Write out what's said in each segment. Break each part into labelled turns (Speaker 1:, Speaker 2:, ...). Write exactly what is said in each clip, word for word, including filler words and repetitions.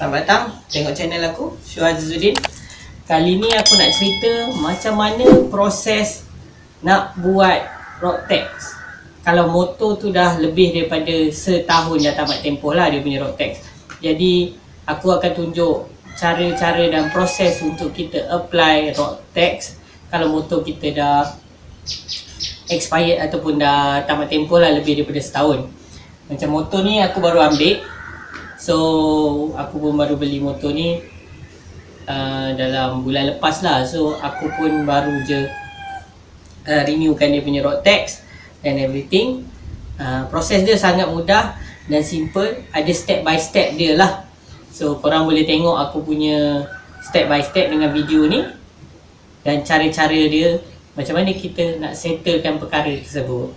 Speaker 1: selamat datang tengok channel aku, Syuhaz Azizuddin. Kali ni aku nak cerita macam mana proses nak buat road tax. Kalau motor tu dah lebih daripada setahun dah tamat tempoh lah dia punya road tax. Jadi aku akan tunjuk cara-cara dan proses untuk kita apply road tax kalau motor kita dah expired ataupun dah tamat tempoh lah lebih daripada setahun. Macam motor ni aku baru ambil. So aku pun baru beli motor ni uh, dalam bulan lepas lah. So aku pun baru je uh, renewkan dia punya road tax and everything. uh, Proses dia sangat mudah dan simple. Ada step by step dia lah. So korang boleh tengok aku punya step by step dengan video ni dan cara-cara dia macam mana kita nak settlekan perkara tersebut.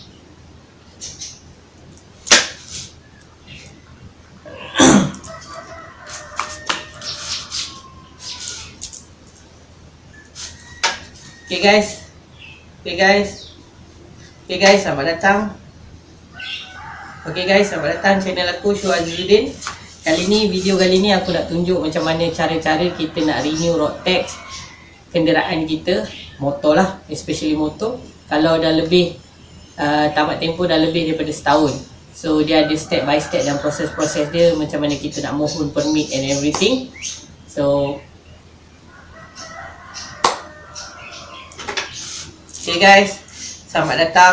Speaker 1: Okay guys, okay guys, okay guys, selamat datang. Okay guys, selamat datang channel aku, Syuhaz Azizuddin. Kali ni, video kali ni aku nak tunjuk macam mana cara-cara kita nak renew road tax kenderaan kita, motor lah, especially motor. Kalau dah lebih uh, tamat tempoh dah lebih daripada setahun. So dia ada step by step dan proses-proses dia macam mana kita nak mohon permit and everything. So okay guys, selamat datang.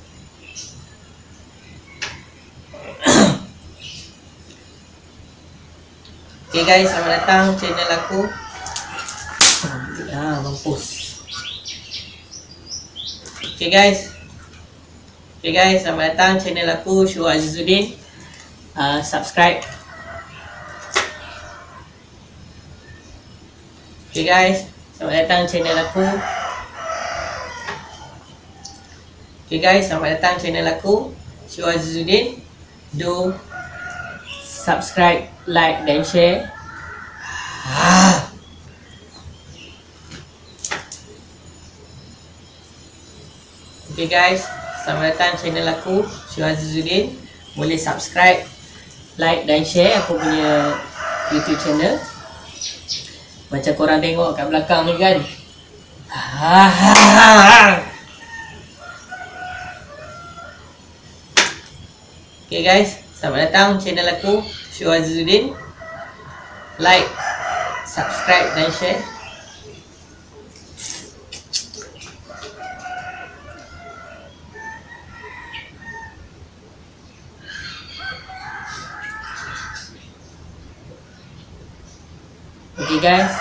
Speaker 1: Okay guys, selamat datang channel aku. Ah, mampus. Okay guys. Okay guys, selamat datang channel aku, Syuhaz Azizuddin. uh, Subscribe. Okay guys, selamat datang channel aku. Okay guys, selamat datang channel aku, Syuhaz Azizuddin. Do subscribe, like dan share. ah. Okay guys, selamat datang channel aku, Syuhaz Azizuddin. Boleh subscribe, like dan share aku punya YouTube channel. Macam korang tengok kat belakang ni kan. Okay guys, selamat datang channel aku, Syuhaz Azizuddin. Like, subscribe dan share. Okay guys.